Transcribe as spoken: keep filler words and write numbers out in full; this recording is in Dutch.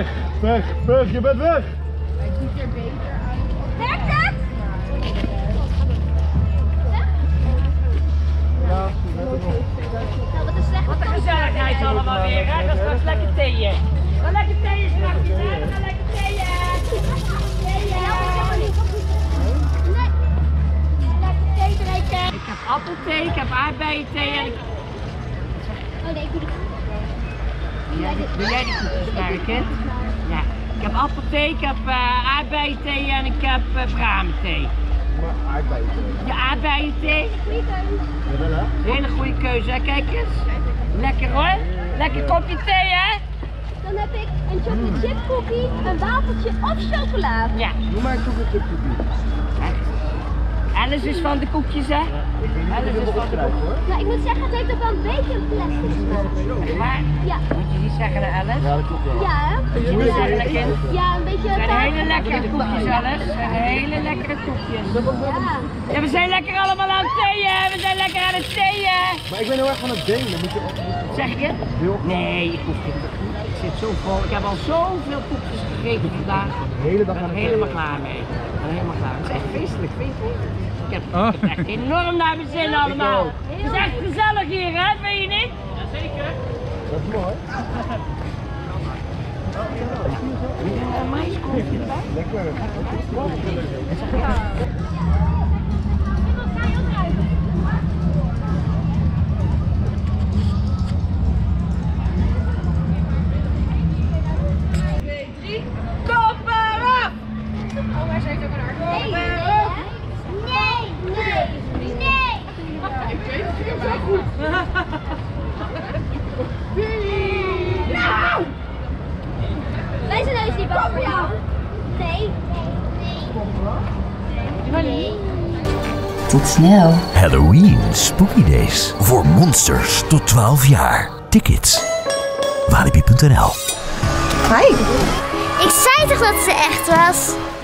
Weg, weg, weg, je bent weg! Hij ziet er beter uit. Werkt het? Ja, net nog. Nou, wat een slechte Wat een gezelligheid allemaal weer, hè? Dat is straks lekker theeën. Ga lekker theeën straks, hè? Ga lekker theeën! Ik heb appelthee, ik heb aardbeienthee en ik... Oh nee, ik doe de Ja, wil jij die koekjes maken, kind? Ja. Ik heb appelthee, ik heb uh, aardbeienthee en ik heb uh, bramenthee. Maar aardbeien. Je aardbeienthee? goede keuze. Ja, wel hè? Hele goede keuze, hè? Kijk eens. Lekker hoor. Lekker kopje thee, hè? Dan heb ik een chocolate chip cookie, een wafeltje of chocolade. Ja. Doe maar een chocolate chip cookie. Alice is van de koekjes, hè? Ik weet niet of ik helemaal opkrijg hoor. Nou, ik moet zeggen, het heeft ook wel een beetje een plastic smaak. Maar, Ja. moet je niet zeggen naar Alice? Ja, dat klopt wel. Ja, hè? Moet je niet zeggen naar kind? Ja, een beetje... Het zijn taart. hele lekkere koekjes, Alice. Het zijn hele lekkere koekjes. Ja. Ja, we zijn lekker allemaal aan het theeën. We zijn lekker aan het theeën. Maar ik ben heel erg van het delen. Moet je ook Zeg ik het? heel Nee, ik hoef het niet. Ik zit zo vol. Ik heb al zoveel koekjes gegeten vandaag. de hele dag Ik ben aan er het helemaal delen. klaar mee. Ik ben er helemaal klaar. Het is echt feestelijk, vind je? Ik heb, ik heb echt enorm naar mijn zin allemaal. Het is echt gezellig hier, hè? Vind je niet? Jazeker. Dat is mooi. Een maïskooltje erbij. Lekker. Oh, hij zei ook een hart. Nee, nee, nee, nee. Ik weet het niet zo goed. Nou! Wij zijn heus niet bang voor jou. Nee. Nee. Nee. Tot snel. Halloween Spooky Days. Voor monsters tot twaalf jaar. Tickets. Walibi punt n l. Hi. Ik zei toch dat ze echt was?